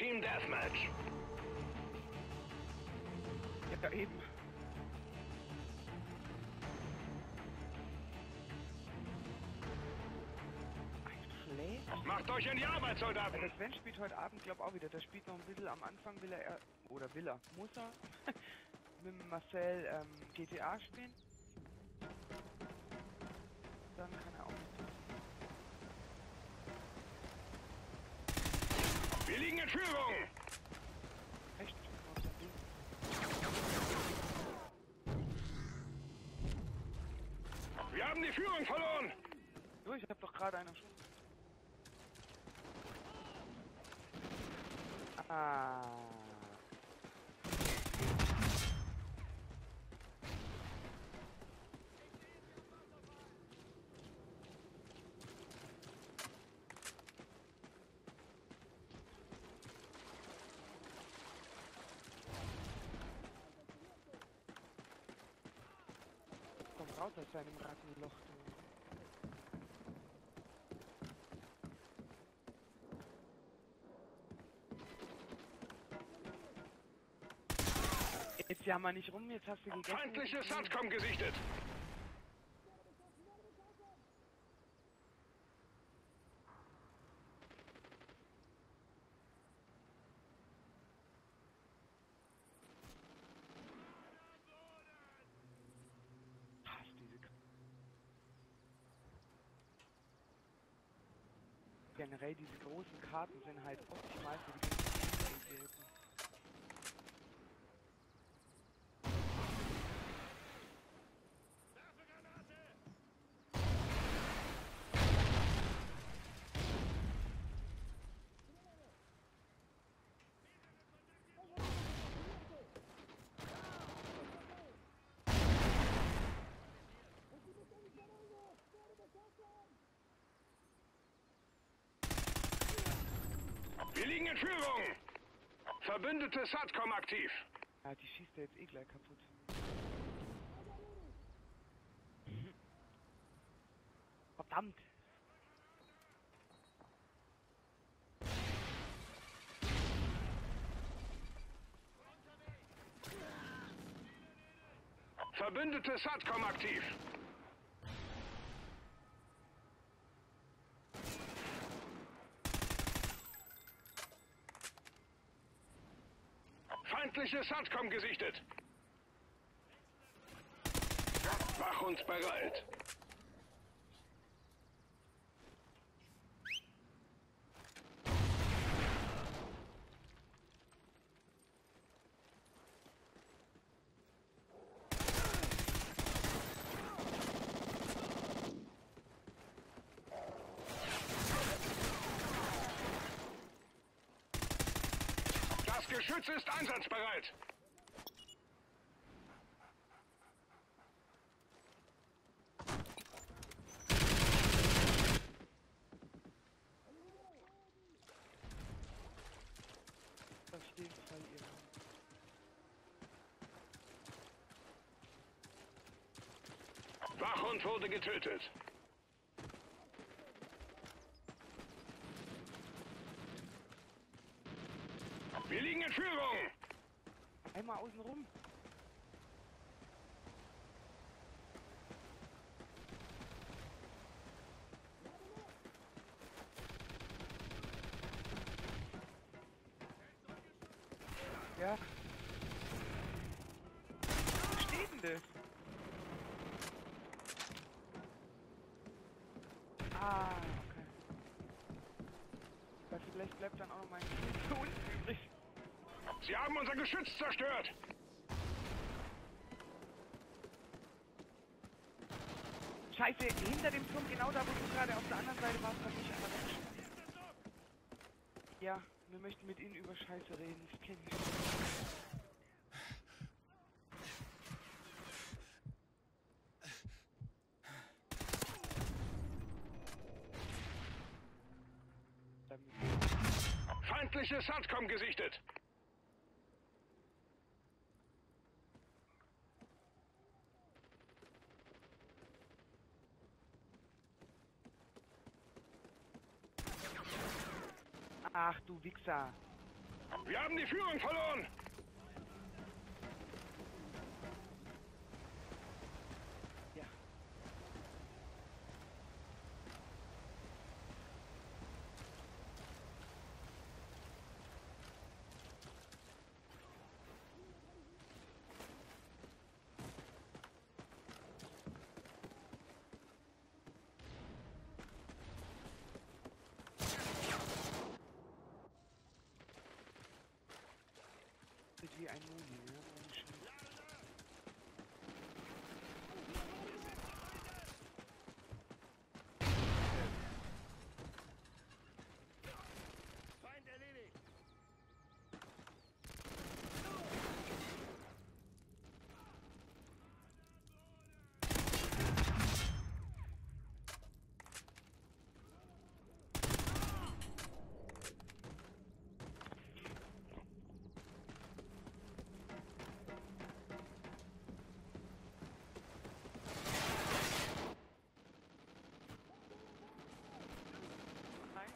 Team Deathmatch. Ja, eben. Schlecht. Macht euch in die Arbeit, Soldaten. Der Sven spielt heute Abend, glaube auch wieder. Der spielt noch ein bisschen am Anfang, muss er mit dem Marcel GTA spielen. Dann kann er auch nicht. Wir liegen in Führung. Echt? Wir haben die Führung verloren. So, ich hab doch gerade einen schon. Ah. Komm raus aus seinem Rattenloch, du. Jetzt jammer nicht rum, jetzt hast du gegessen. Feindliche SATCOM gesichtet. Hass diese generell diese großen Karten sind halt optimal für die ganzen Idioten. Wir liegen in Führung. Verbündete SATCOM aktiv. Ja, die schießt er jetzt eh gleich kaputt. Verdammt! Verbündete SATCOM aktiv. Feindliche SATCOM gesichtet. Mach uns bereit. Das Geschütz ist einsatzbereit. Das steht bei ihr. Wachhund wurde getötet. Wir liegen in Führung. Einmal außen rum. Ja. Wo steht denn das? Ah, okay. Weil vielleicht bleibt dann auch noch mein Schild für uns übrig. Sie haben unser Geschütz zerstört. Scheiße, hinter dem Turm, genau da, wo du gerade auf der anderen Seite warst, hab ich einmal weggeschossen. Ja, wir möchten mit Ihnen über Scheiße reden, ich kenne dich. Feindliche SATCOM gesichtet. Ach du Wichser. Wir haben die Führung verloren. Ja. Ist wie ein Moni, ne? Ohne Scheiß. Feind erledigt. Nein?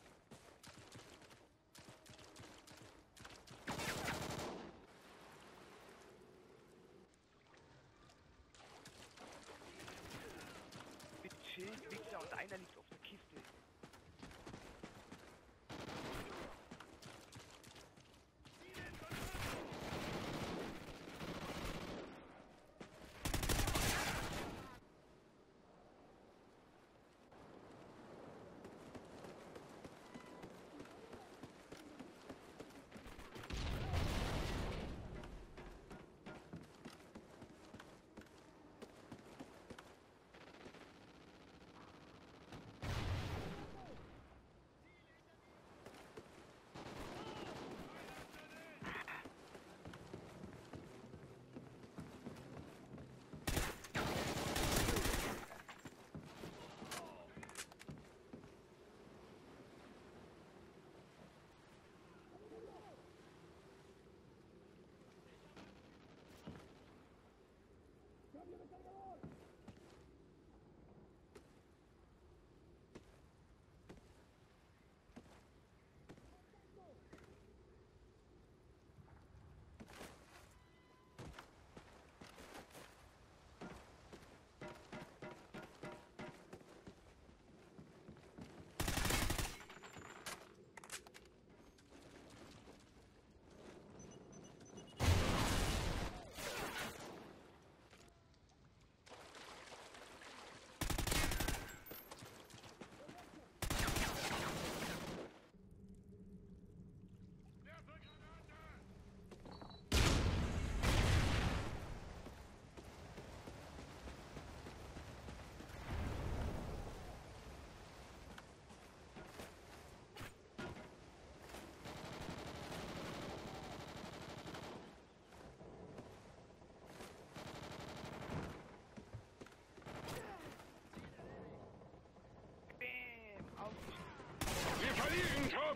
Mit Schild, Wichser und einer liegt auf der Kiste. Bäm! Ausgeschieden. Wir verlieren, Trupp.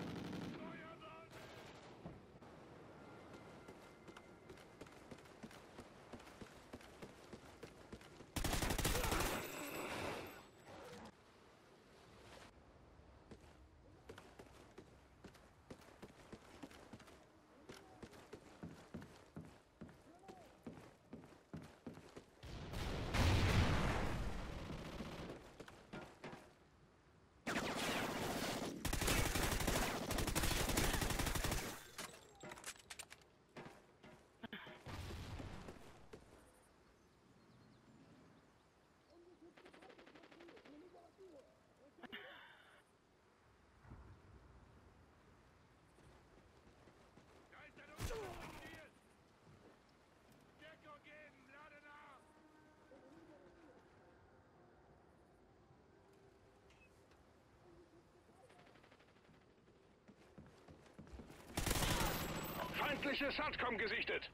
Deckung geben, lade nach. Feindliche SATCOM gesichtet.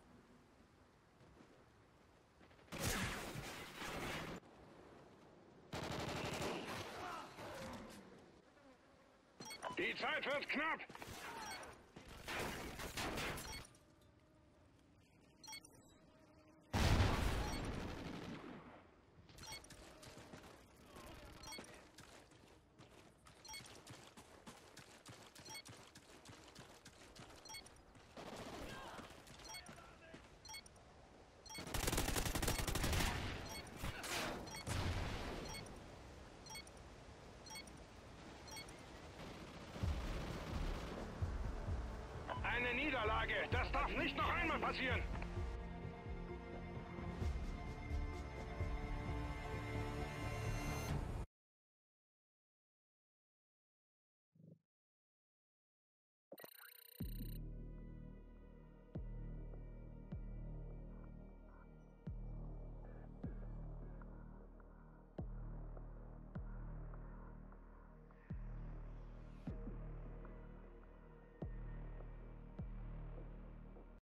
Die Zeit wird knapp. Ansage! Das darf nicht noch einmal passieren!